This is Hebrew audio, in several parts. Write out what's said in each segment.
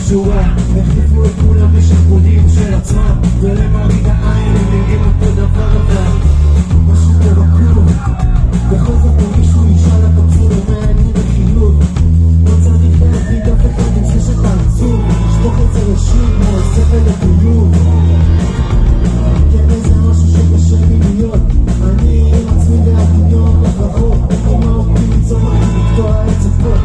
שורה, החליפו את כולם בשכבודים של עצמם, ולמראית העין הם נראים אותו דבר אבל משהו פה בכלום. בכל זאת מישהו נשאל הקפסול ומעניין בחיוב, לא צריך להבין אף אחד עם זה שאתה עצוב, שפוך את זה ישיר כמו הסבל לטיוב. כן איזה משהו שקשה לי להיות, אני עם עצמי והדמיון לבחור, עם העובדים ליצור מחים לקטוע את צפות.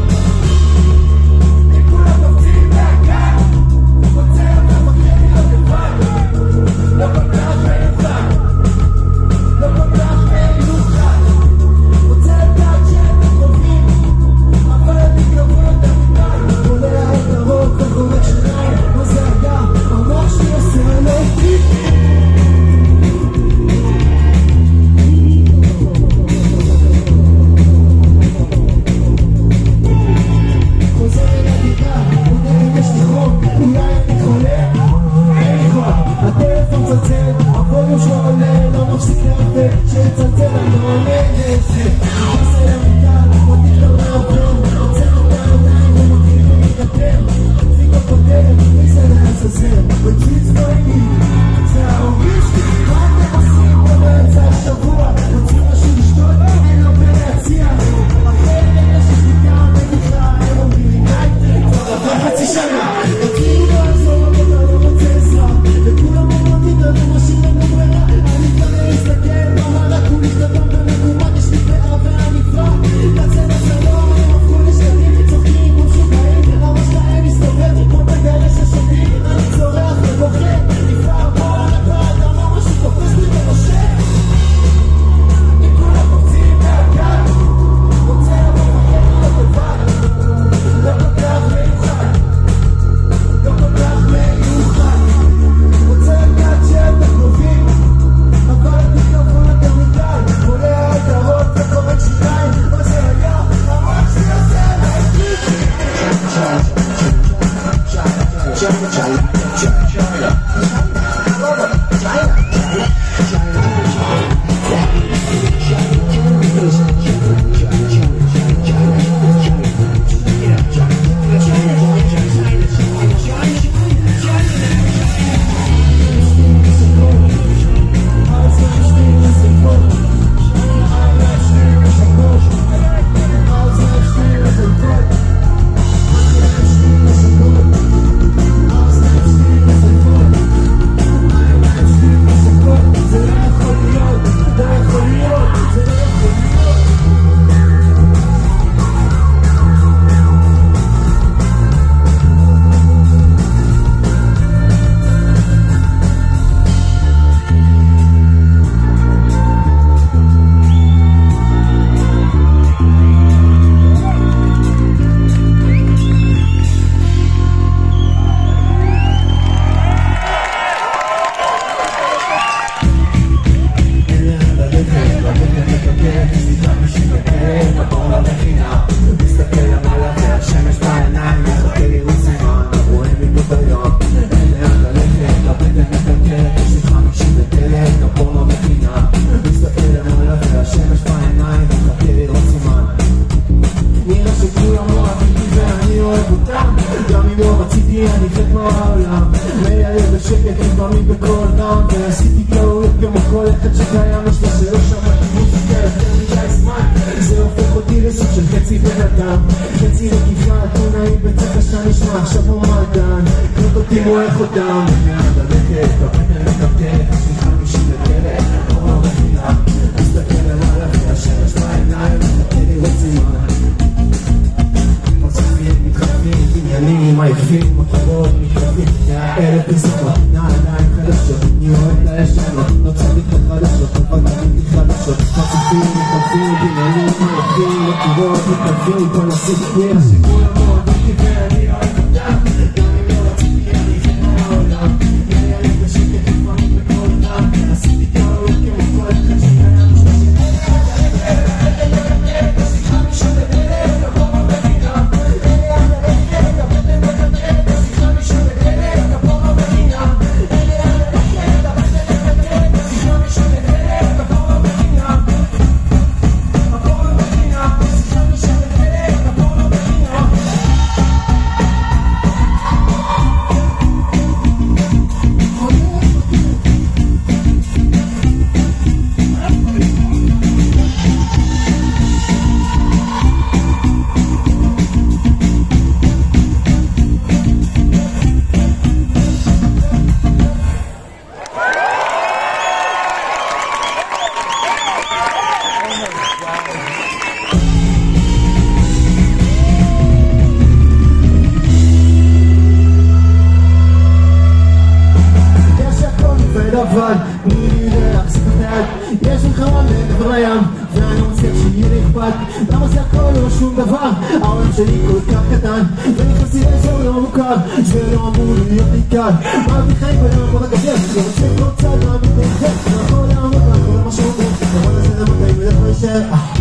לבד. למה זה הכל לא שום דבר? העולם שלי כל כך קטן ונכנסתי לאזור לא מוכר, זה לא אמור להיות לי קל. מעביר חיים ולעמוד הגדר, לא רוצה כל צד מעמיד להתחד, לא יכול לעמוד מאחורי מה שאומר, אבל זה למתי מלך לא יישאר.